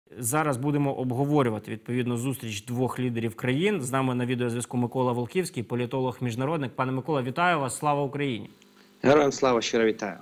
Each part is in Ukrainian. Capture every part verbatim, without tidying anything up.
Зараз будемо обговорювати, відповідно, зустріч двох лідерів країн. З нами на відеозв'язку Микола Волківський, політолог-міжнародник. Пане Микола, вітаю вас. Слава Україні. Героям слава, щиро вітаю.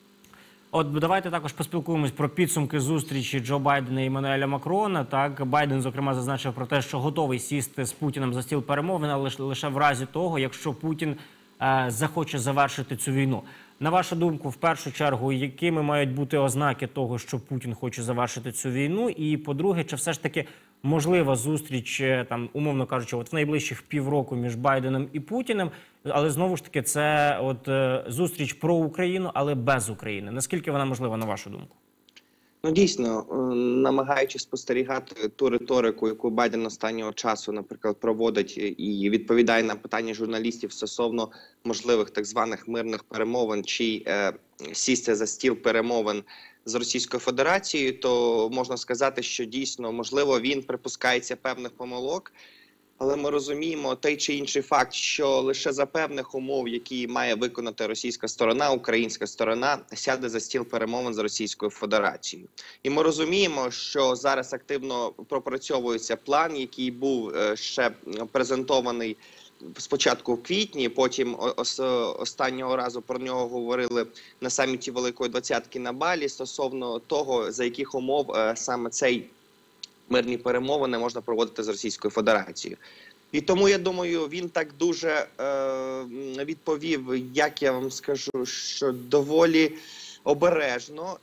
От давайте також поспілкуємось про підсумки зустрічі Джо Байдена і Еммануеля Макрона. Так, Байден, зокрема, зазначив про те, що готовий сісти з Путіним за стіл перемовин, але лише в разі того, якщо Путін е, захоче завершити цю війну. На вашу думку, в першу чергу, якими мають бути ознаки того, що Путін хоче завершити цю війну? І, по-друге, чи все ж таки можлива зустріч, там, умовно кажучи, от в найближчих півроку між Байденом і Путіним, але знову ж таки це от зустріч про Україну, але без України. Наскільки вона можлива, на вашу думку? Ну, дійсно, намагаючись спостерігати ту риторику, яку Байден останнього часу, наприклад, проводить і відповідає на питання журналістів стосовно можливих так званих мирних перемовин чи е, сісти за стіл перемовин з Російською Федерацією, то можна сказати, що дійсно, можливо, він припускається певних помилок. Але ми розуміємо той чи інший факт, що лише за певних умов, які має виконати російська сторона, українська сторона сяде за стіл перемовин з Російською Федерацією. І ми розуміємо, що зараз активно пропрацьовується план, який був ще презентований спочатку в квітні, потім останнього разу про нього говорили на саміті Великої Двадцятки на Балі, стосовно того, за яких умов саме цей мирні перемовини можна проводити з Російською Федерацією. І тому, я думаю, він так дуже е, відповів, як я вам скажу, що доволі обережно.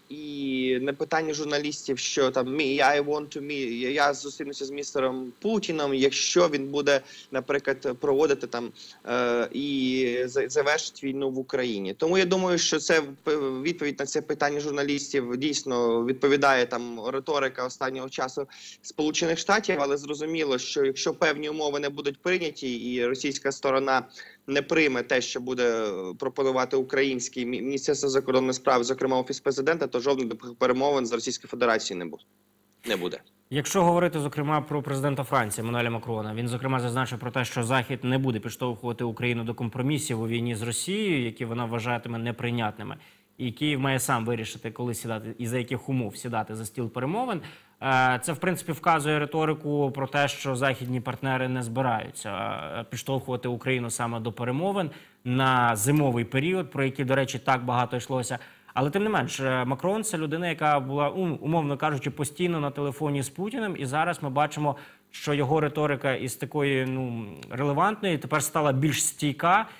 І не питання журналістів, що там «I want to meet», я зустрінуся з містером Путіном, якщо він буде, наприклад, проводити там е, і завершить війну в Україні. Тому я думаю, що це відповідь на це питання журналістів дійсно відповідає там риторика останнього часу Сполучених Штатів, але зрозуміло, що якщо певні умови не будуть прийняті і російська сторона не прийме те, що буде пропонувати українське Міністерство закордонних справ, зокрема Офіс Президента, то жодних перемовин з Російською Федерацією не буде. Не буде. Якщо говорити, зокрема, про президента Франції Еммануеля Макрона, він, зокрема, зазначив про те, що Захід не буде підштовхувати Україну до компромісів у війні з Росією, які вона вважатиме неприйнятними, і Київ має сам вирішити, коли сідати і за яких умов сідати за стіл перемовин. Це, в принципі, вказує риторику про те, що західні партнери не збираються підштовхувати Україну саме до перемовин на зимовий період, про який, до речі, так багато йшлося. Але, тим не менш, Макрон – це людина, яка була, умовно кажучи, постійно на телефоні з Путіним. І зараз ми бачимо, що його риторика із такої ну, релевантної тепер стала більш стійка.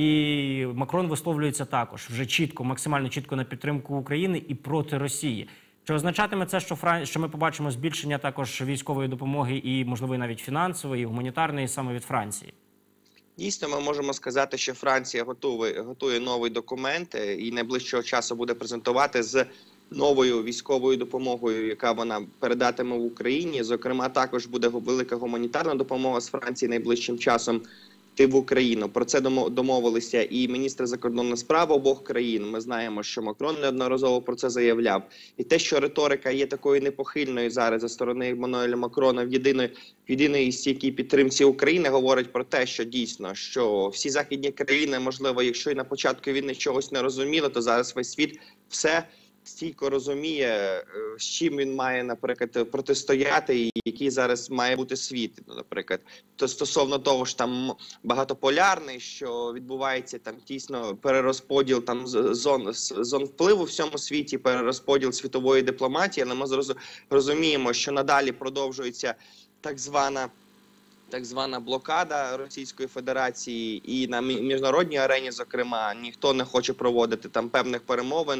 І Макрон висловлюється також вже чітко, максимально чітко на підтримку України і проти Росії. Чи означатиме це, що, Фран... що ми побачимо збільшення також військової допомоги і, можливо, навіть фінансової, і гуманітарної саме від Франції? Дійсно, ми можемо сказати, що Франція готує, готує новий документ і найближчого часу буде презентувати з новою військовою допомогою, яка вона передатиме в Україні. Зокрема, також буде велика гуманітарна допомога з Франції найближчим часом в Україну. Про це домовилися і міністри закордонних справ обох країн. Ми знаємо, що Макрон неодноразово про це заявляв. І те, що риторика є такою непохильною зараз за сторони Еммануеля Макрона в єдиної, в єдиної стійкій підтримці України, говорить про те, що дійсно, що всі західні країни, можливо, якщо і на початку війни чогось не розуміли, то зараз весь світ все стійко розуміє, з чим він має, наприклад, протистояти і який зараз має бути світ, наприклад. То стосовно того ж там багатополярний, що відбувається там тісно перерозподіл там зон, зон впливу в всьому світі, перерозподіл світової дипломатії, але ми розуміємо, що надалі продовжується так звана так звана блокада Російської Федерації і на міжнародній арені, зокрема, ніхто не хоче проводити там певних перемовин,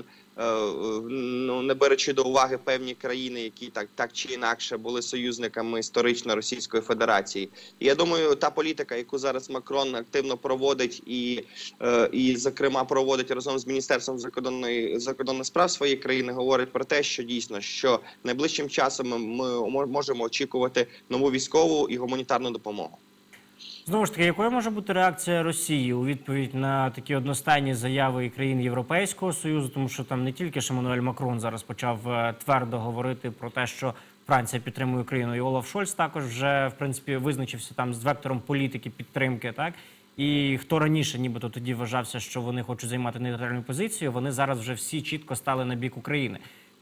ну, не беручи до уваги певні країни, які так, так чи інакше були союзниками історично Російської Федерації. І я думаю, та політика, яку зараз Макрон активно проводить і, і зокрема, проводить разом з Міністерством закордонної, закордонних справ своєї країни, говорить про те, що дійсно, що найближчим часом ми, ми можемо очікувати нову військову і гуманітарну допомогу. Знову ж таки, якою може бути реакція Росії у відповідь на такі одностайні заяви країн Європейського Союзу, тому що там не тільки ж Еммануель Макрон зараз почав твердо говорити про те, що Франція підтримує Україну, і Олаф Шольц також вже, в принципі, визначився там з вектором політики підтримки, так? І хто раніше нібито тоді вважався, що вони хочуть займати нейтральну позицію, вони зараз вже всі чітко стали на бік України.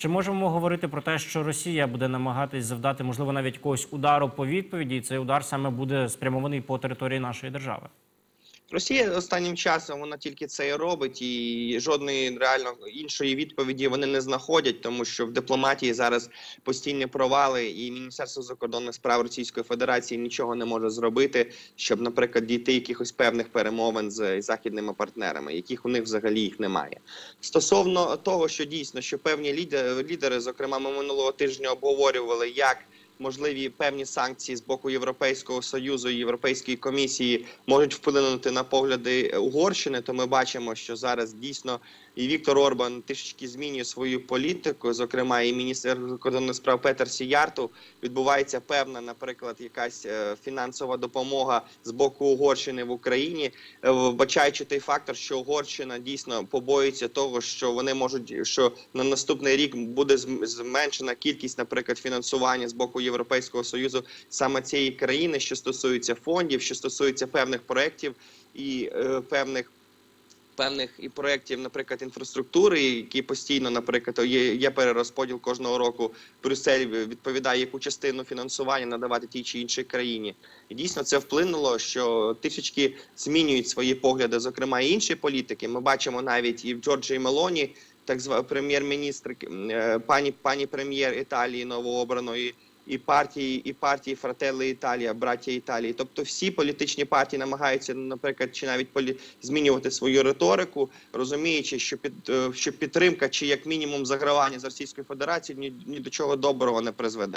Чи можемо говорити про те, що Росія буде намагатись завдати, можливо, навіть якогось удару по відповіді, і цей удар саме буде спрямований по території нашої держави? Росія останнім часом вона тільки це і робить, і жодної реально іншої відповіді вони не знаходять, тому що в дипломатії зараз постійні провали, і Міністерство закордонних справ Російської Федерації нічого не може зробити, щоб, наприклад, дійти якихось певних перемовин з західними партнерами, яких у них взагалі їх немає. Стосовно того, що дійсно, що певні лідери, лідери, зокрема, ми минулого тижня обговорювали, як можливі певні санкції з боку Європейського Союзу і Європейської комісії можуть вплинути на погляди Угорщини, то ми бачимо, що зараз дійсно і Віктор Орбан трішечки змінює свою політику, зокрема і міністр закордонних справ Петер Сіярто. Відбувається певна, наприклад, якась фінансова допомога з боку Угорщини в Україні, вбачаючи той фактор, що Угорщина дійсно побоюється того, що вони можуть, що на наступний рік буде зменшена кількість, наприклад, фінансування з боку Європейського Союзу саме цієї країни, що стосується фондів, що стосується певних проєктів і е, певних певних і проєктів, наприклад, інфраструктури, які постійно, наприклад, є, є перерозподіл кожного року. Брюссель відповідає, яку частину фінансування надавати тій чи іншій країні. І дійсно це вплинуло, що трішечки змінюють свої погляди, зокрема і інші політики. Ми бачимо навіть і в Джорджії Мелоні, так званий прем'єр-міністр, пані, пані прем'єр Італії новообраної, і партії, і партії Фрателли Італія, браття Італії. Тобто всі політичні партії намагаються, наприклад, чи навіть полі... змінювати свою риторику, розуміючи, що, під... що підтримка чи як мінімум загравання з Російською Федерацією ні... ні до чого доброго не призведе.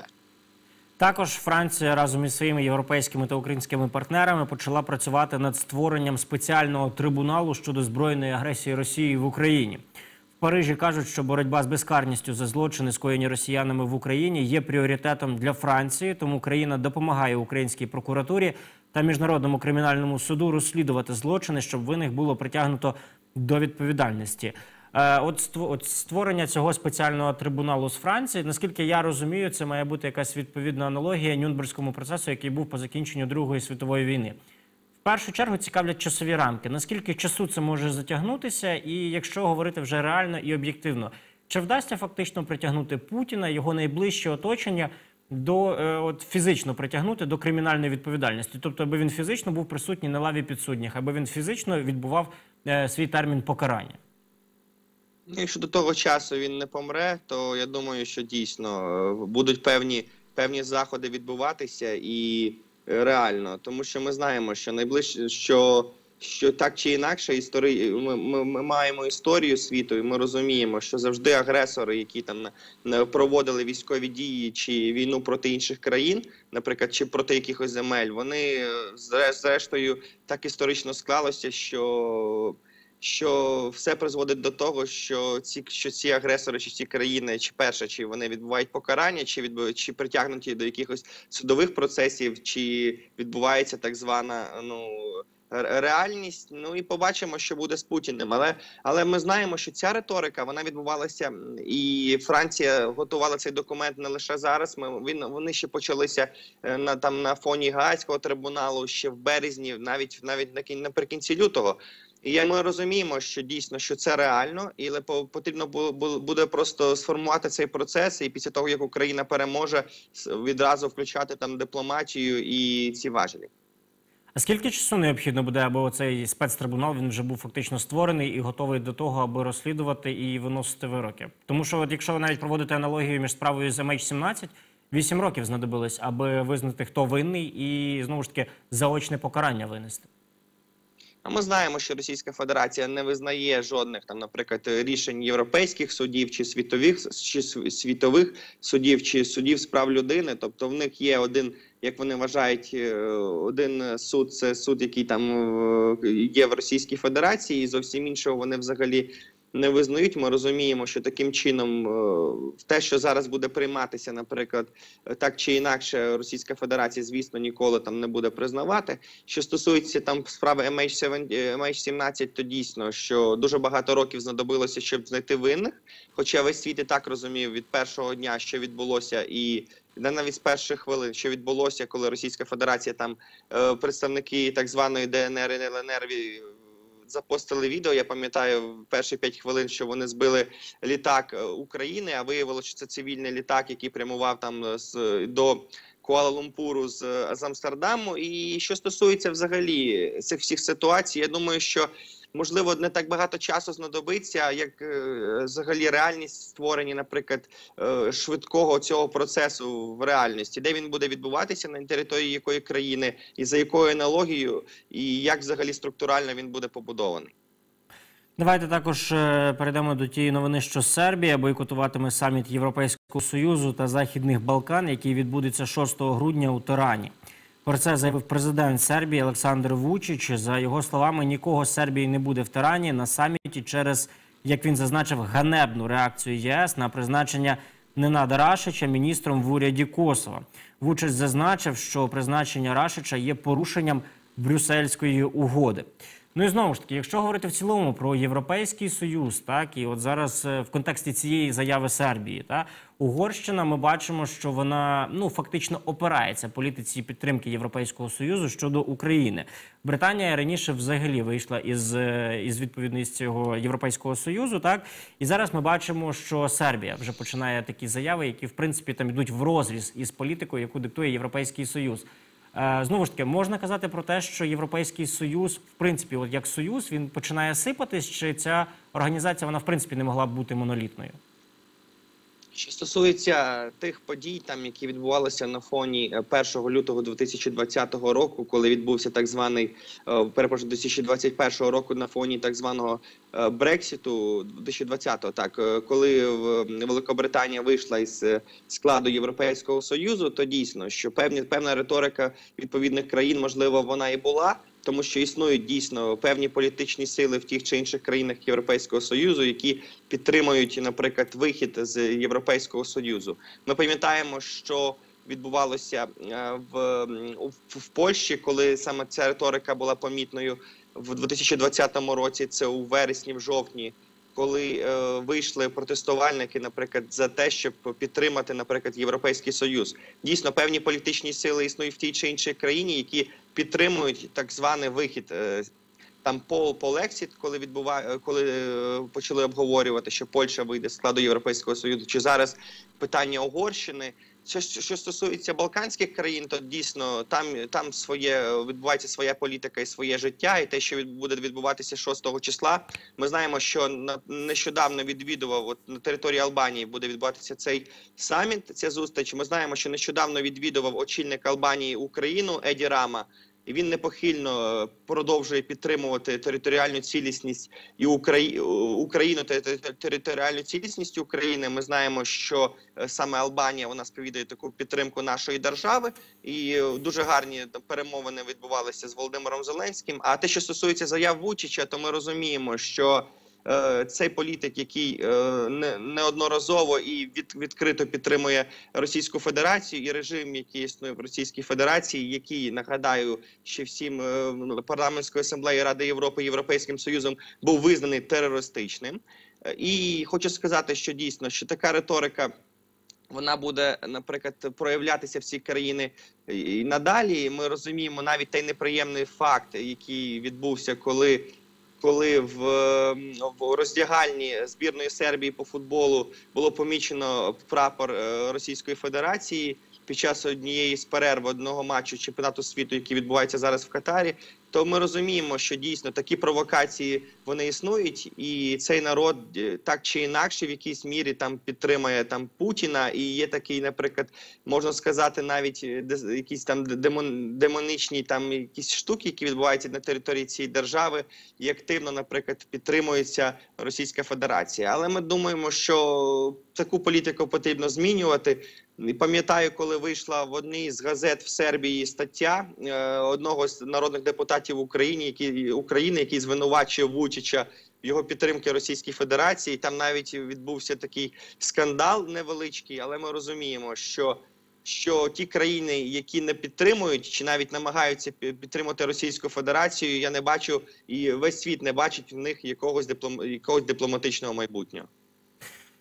Також Франція разом із своїми європейськими та українськими партнерами почала працювати над створенням спеціального трибуналу щодо збройної агресії Росії в Україні. В Парижі кажуть, що боротьба з безкарністю за злочини, скоєні росіянами в Україні, є пріоритетом для Франції, тому країна допомагає українській прокуратурі та Міжнародному кримінальному суду розслідувати злочини, щоб винних було притягнуто до відповідальності. От створення цього спеціального трибуналу з Франції, наскільки я розумію, це має бути якась відповідна аналогія Нюрнберзькому процесу, який був по закінченню Другої світової війни. В першу чергу цікавлять часові рамки. Наскільки часу це може затягнутися? І якщо говорити вже реально і об'єктивно, чи вдасться фактично притягнути Путіна, його найближче оточення, до, от, фізично притягнути до кримінальної відповідальності? Тобто, аби він фізично був присутній на лаві підсудніх, аби він фізично відбував е, свій термін покарання? Якщо до того часу він не помре, то я думаю, що дійсно будуть певні, певні заходи відбуватися і реально, тому що ми знаємо, що найближче, що, що так чи інакше історії, ми, ми, ми маємо історію світу, і ми розуміємо, що завжди агресори, які там проводили військові дії чи війну проти інших країн, наприклад, чи проти якихось земель, вони зрештою так історично склалося, що що все призводить до того, що ці, що ці агресори, чи ці країни, чи перше, чи вони відбувають покарання, чи, відбувають, чи притягнуті до якихось судових процесів, чи відбувається так звана, ну, реальність. Ну і побачимо, що буде з Путіним. Але, але ми знаємо, що ця риторика, вона відбувалася, і Франція готувала цей документ не лише зараз. Ми, він, вони ще почалися на, там, на фоні Гаазького трибуналу ще в березні, навіть, навіть наприкінці лютого. І ми розуміємо, що дійсно, що це реально, і потрібно буде просто сформувати цей процес, і після того, як Україна переможе, відразу включати там дипломатію і ці важелі. А скільки часу необхідно буде, аби цей спецтрибунал, він вже був фактично створений і готовий до того, аби розслідувати і виносити вироки? Тому що, от якщо ви навіть проводите аналогію між справою з ем ейч сімнадцять, вісім років знадобилось, аби визнати, хто винний, і, знову ж таки, заочне покарання винести. А ми знаємо, що Російська Федерація не визнає жодних, там, наприклад, рішень європейських судів, чи світових, чи світових судів, чи судів з прав людини. Тобто в них є один, як вони вважають, один суд, це суд, який там є в Російській Федерації, і зовсім іншого вони взагалі не визнають. Ми розуміємо, що таким чином те, що зараз буде прийматися, наприклад, так чи інакше, Російська Федерація, звісно, ніколи там не буде признавати. Що стосується там справи ем ейч сімнадцять, то дійсно, що дуже багато років знадобилося, щоб знайти винних. Хоча весь світ і так розумів від першого дня, що відбулося, і навіть з перших хвилин, що відбулося, коли Російська Федерація, там представники так званої де ен ер і ел ен ер запостили відео, я пам'ятаю, в перші п'ять хвилин, що вони збили літак України, а виявилося, що це цивільний літак, який прямував там з, до Куала-Лумпуру з, з Амстердаму. І що стосується взагалі цих всіх ситуацій, я думаю, що можливо, не так багато часу знадобиться, як е, взагалі реальність створення, наприклад, е, швидкого цього процесу в реальності, де він буде відбуватися, на території якої країни, і за якою аналогією, і як взагалі структурально він буде побудований. Давайте також е, перейдемо до тієї новини, що Сербія бойкотуватиме саміт Європейського Союзу та Західних Балкан, який відбудеться шостого грудня у Тирані. Про це заявив президент Сербії Олександр Вучич. За його словами, нікого з Сербії не буде в Тирані на саміті через, як він зазначив, ганебну реакцію ЄС на призначення Ненада Рашича міністром в уряді Косова. Вучич зазначив, що призначення Рашича є порушенням Брюссельської угоди. Ну і знову ж таки, якщо говорити в цілому про Європейський Союз, так, і от зараз в контексті цієї заяви Сербії, так, Угорщина, ми бачимо, що вона, ну, фактично опирається політиці підтримки Європейського Союзу щодо України. Британія раніше взагалі вийшла із, із відповідно із цього Європейського Союзу, так, і зараз ми бачимо, що Сербія вже починає такі заяви, які, в принципі, там йдуть в розріз із політикою, яку диктує Європейський Союз. Знову ж таки, можна казати про те, що Європейський Союз, в принципі, от як союз, він починає сипатись, чи ця організація, вона, в принципі, не могла б бути монолітною? Що стосується тих подій, там, які відбувалися на фоні першого лютого дві тисячі двадцятого року, коли відбувся так званий, перепрошую, дві тисячі двадцять першого року на фоні так званого Брекситу, дві тисячі двадцятого, так, коли Великобританія вийшла із складу Європейського Союзу, то дійсно, що певні, певна риторика відповідних країн, можливо, вона і була, тому що існують дійсно певні політичні сили в тих чи інших країнах Європейського Союзу, які підтримують, наприклад, вихід з Європейського Союзу. Ми пам'ятаємо, що відбувалося в, в Польщі, коли саме ця риторика була помітною в дві тисячі двадцятому році, це у вересні, в жовтні, коли е, вийшли протестувальники, наприклад, за те, щоб підтримати, наприклад, Європейський Союз. Дійсно, певні політичні сили існують в тій чи іншій країні, які підтримують так званий вихід. Е, там пол полексіт, коли відбуває, коли е, почали обговорювати, що Польща вийде з складу Європейського Союзу, чи зараз питання Угорщини. Що, що стосується балканських країн, то дійсно там, там своє, відбувається своя політика і своє життя, і те, що буде відбуватися шостого числа. Ми знаємо, що нещодавно відвідував, от на території Албанії буде відбуватися цей саміт, ця зустріч. Ми знаємо, що нещодавно відвідував очільник Албанії Україну Еді Рама, і він непохильно продовжує підтримувати територіальну цілісність і Украї... Україну та територіальну цілісність України. Ми знаємо, що саме Албанія, вона сповідує таку підтримку нашої держави, і дуже гарні перемовини відбувалися з Володимиром Зеленським. А те, що стосується заяв Вучича, то ми розуміємо, що цей політик, який неодноразово і від, відкрито підтримує Російську Федерацію і режим, який існує в Російській Федерації, який, нагадаю, ще всім Парламентською асамблеєю Ради Європи, Європейським Союзом був визнаний терористичним. І хочу сказати, що дійсно, що така риторика, вона буде, наприклад, проявлятися в цій країні і надалі. Ми розуміємо навіть той неприємний факт, який відбувся, коли коли в, в роздягальні збірної Сербії по футболу було помічено прапор Російської Федерації під час однієї з перерв одного матчу чемпіонату світу, який відбувається зараз в Катарі, то ми розуміємо, що дійсно такі провокації, вони існують, і цей народ так чи інакше в якійсь мірі там підтримує там Путіна, і є такий, наприклад, можна сказати, навіть якісь там демон, демонічні там якісь штуки, які відбуваються на території цієї держави, і активно, наприклад, підтримується Російська Федерація. Але ми думаємо, що таку політику потрібно змінювати. Пам'ятаю, коли вийшла в одній з газет в Сербії стаття е, одного з народних депутатів України, який, України, який звинувачує Вучича в його підтримки Російській Федерації. Там навіть відбувся такий скандал невеличкий, але ми розуміємо, що, що ті країни, які не підтримують чи навіть намагаються підтримати Російську Федерацію, я не бачу, і весь світ не бачить в них якогось, диплом, якогось дипломатичного майбутнього.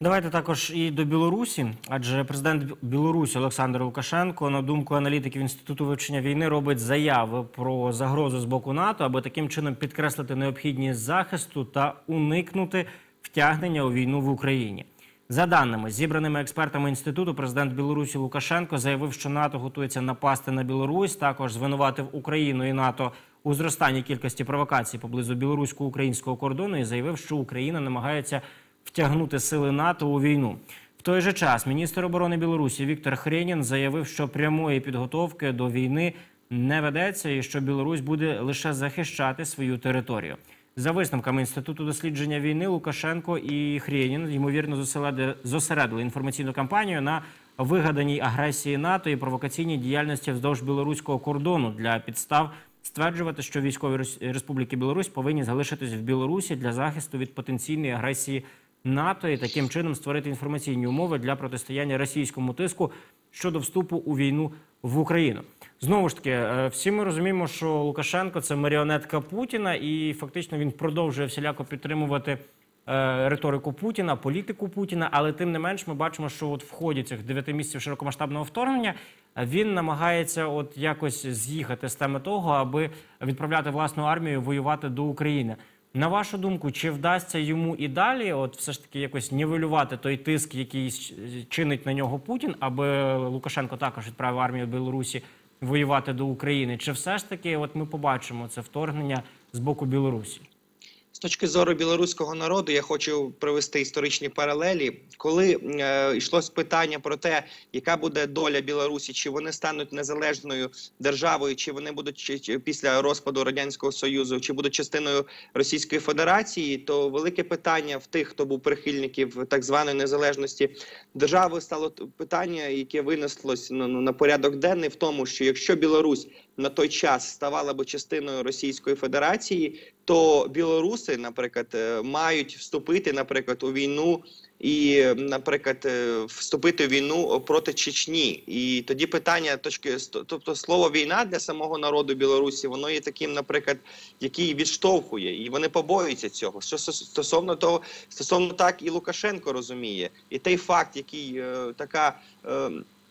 Давайте також і до Білорусі, адже президент Білорусі Олександр Лукашенко, на думку аналітиків Інституту вивчення війни, робить заяви про загрозу з боку НАТО, аби таким чином підкреслити необхідність захисту та уникнути втягнення у війну в Україні. За даними, зібраними експертами Інституту, президент Білорусі Лукашенко заявив, що НАТО готується напасти на Білорусь, також звинуватив Україну і НАТО у зростанні кількості провокацій поблизу білорусько-українського кордону і заявив, що Україна намагається втягнути сили НАТО у війну. В той же час міністр оборони Білорусі Віктор Хренін заявив, що прямої підготовки до війни не ведеться і що Білорусь буде лише захищати свою територію. За висновками Інституту дослідження війни, Лукашенко і Хренін, ймовірно, зосередили інформаційну кампанію на вигаданій агресії НАТО і провокаційній діяльності вздовж білоруського кордону для підстав стверджувати, що військові Республіки Білорусь повинні залишитись в Білорусі для захисту від потенційної агресії НАТО і таким чином створити інформаційні умови для протистояння російському тиску щодо вступу у війну в Україну. Знову ж таки, всі ми розуміємо, що Лукашенко – це маріонетка Путіна, і фактично він продовжує всіляко підтримувати е, риторику Путіна, політику Путіна, але тим не менш ми бачимо, що от в ході цих дев'яти місяців широкомасштабного вторгнення він намагається от якось з'їхати з теми того, аби відправляти власну армію воювати до України. На вашу думку, чи вдасться йому і далі от все ж таки якось нівелювати той тиск, який чинить на нього Путін, аби Лукашенко також відправив армію Білорусі воювати до України? Чи все ж таки от ми побачимо це вторгнення з боку Білорусі? З точки зору білоруського народу я хочу привести історичні паралелі. Коли е, йшлось питання про те, яка буде доля Білорусі, чи вони стануть незалежною державою, чи вони будуть чи, чи, після розпаду Радянського Союзу, чи будуть частиною Російської Федерації, то велике питання в тих, хто був прихильників так званої незалежності держави, стало питання, яке винеслось ну, на порядок денний в тому, що якщо Білорусь на той час ставала би частиною Російської Федерації, то білоруси, наприклад, мають вступити, наприклад, у війну і, наприклад, вступити в війну проти Чечні. І тоді питання, точки, тобто слово «війна» для самого народу Білорусі, воно є таким, наприклад, який відштовхує, і вони побоюються цього. Що стосовно того, стосовно так і Лукашенко розуміє. І той факт, який е, така... Е,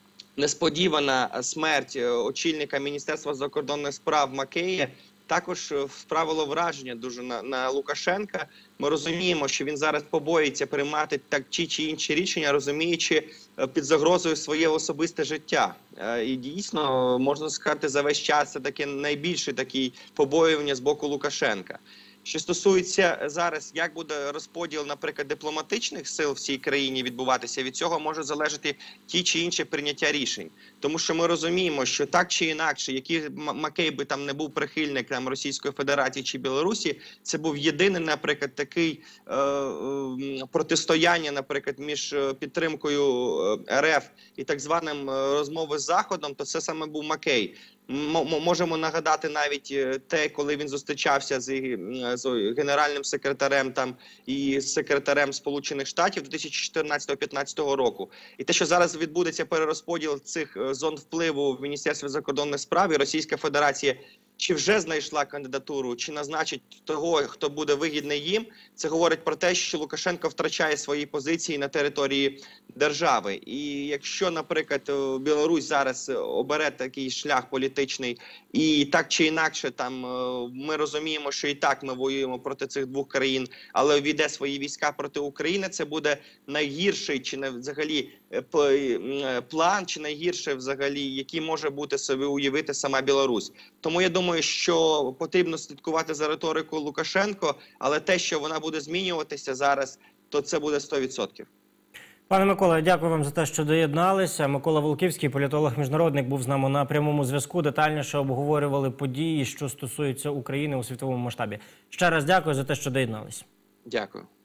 несподівана смерть очільника Міністерства закордонних справ Макея також справило враження дуже на, на Лукашенка. Ми розуміємо, що він зараз побоїться приймати так ті чи інші рішення, розуміючи під загрозою своє особисте життя. І дійсно, можна сказати, за весь час це таке найбільше такі побоювання з боку Лукашенка. Що стосується зараз, як буде розподіл, наприклад, дипломатичних сил в цій країні відбуватися, від цього може залежати ті чи інші прийняття рішень. Тому що ми розуміємо, що так чи інакше, який Макей би там не був прихильник там, Російської Федерації чи Білорусі, це був єдиний, наприклад, такий е, е, протистояння, наприклад, між підтримкою РФ і так званим розмови з Заходом, то це саме був Макей. Можемо нагадати навіть те, коли він зустрічався з, з генеральним секретарем там і секретарем Сполучених Штатів дві тисячі чотирнадцятого-п'ятнадцятого року. І те, що зараз відбудеться перерозподіл цих зон впливу в Міністерстві закордонних справ, і Російська Федерація чи вже знайшла кандидатуру, чи назначить того, хто буде вигідний їм, це говорить про те, що Лукашенко втрачає свої позиції на території держави. І якщо, наприклад, Білорусь зараз обере такий шлях політичний, і так чи інакше, там ми розуміємо, що і так ми воюємо проти цих двох країн, але ввійде свої війська проти України, це буде найгірший, чи не взагалі план, чи найгірше взагалі, який може бути собі уявити сама Білорусь. Тому я думаю, що потрібно слідкувати за риторикою Лукашенко, але те, що вона буде змінюватися зараз, то це буде сто відсотків. Пане Микола, дякую вам за те, що доєдналися. Микола Волківський, політолог-міжнародник, був з нами на прямому зв'язку. Детальніше обговорювали події, що стосуються України у світовому масштабі. Ще раз дякую за те, що доєдналися. Дякую.